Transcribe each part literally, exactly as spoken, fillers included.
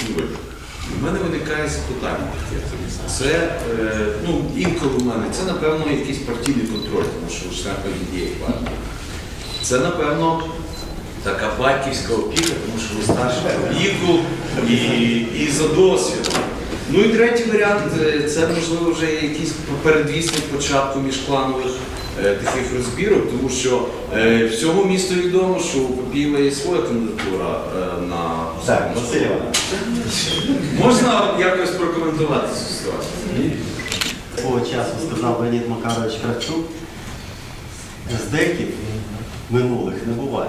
і ви. У мене виникає запитання таке. Це, ну, інколи у мене, це, напевно, якийсь партійний контроль, тому що ви член однієї партії. Це, напевно, така батьківська опіка, тому що ви старші по віку і, і за досвідом. Ну і третій варіант, це, можливо, вже якийсь передвісник початку міжкланових е, таких розбірок, тому що е, всьому місту відомо, що у Папієва є своя кандидатура е, на... Так, Василь Іванович. Можна якось прокоментувати цю ситуацію? Свого часу сказав Леонід Макарович Кравчук, здеків минулих не буває.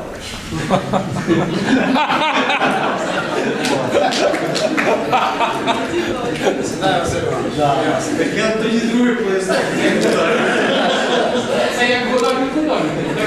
Я тоді другий поясню. Це як вода ніколи.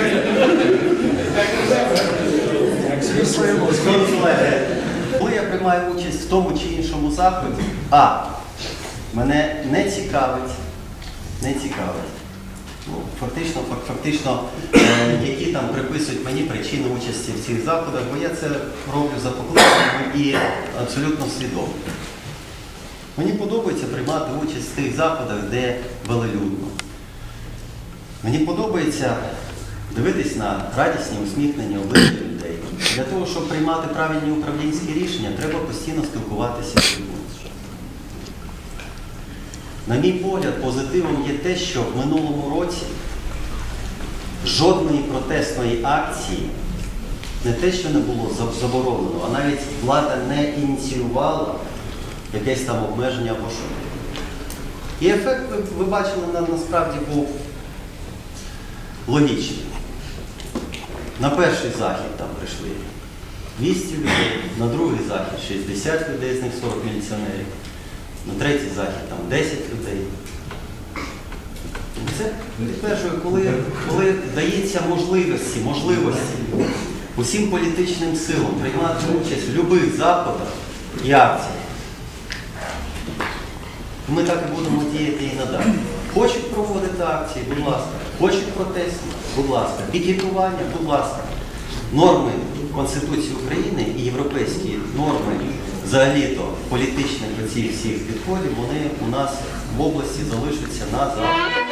Коли я приймаю участь в тому чи іншому заході, а мене не цікавить, не цікавить, ну, фактично, фактично е, які там приписують мені причини участі в цих заходах, бо я це роблю за покликанням і абсолютно свідомо. Мені подобається приймати участь в тих заходах, де велелюдно. Мені подобається дивитись на радісні, усміхнені обличчя людей. Для того, щоб приймати правильні управлінські рішення, треба постійно спілкуватися з людьми. На мій погляд, позитивом є те, що в минулому році жодної протестної акції не те, що не було заборонено, а навіть влада не ініціювала якесь там обмеження або що. І ефект, ви, ви бачили, насправді був логічний. На перший захід там прийшли двісті людей, на другий захід шістдесят людей, з них сорок міліціонерів, на третій захід там десять людей. Це підтверджує, коли, коли дається можливості, можливості усім політичним силам приймати участь в будь-яких заходах і акціях. Ми так і будемо діяти і надалі. Хочуть проводити акції, будь ласка. Хочуть протести, будь ласка. Пікетування, будь ласка. Норми Конституції України і європейські норми взагалі-то політичних оцих всіх підходів, вони у нас в області залишаться назавжди.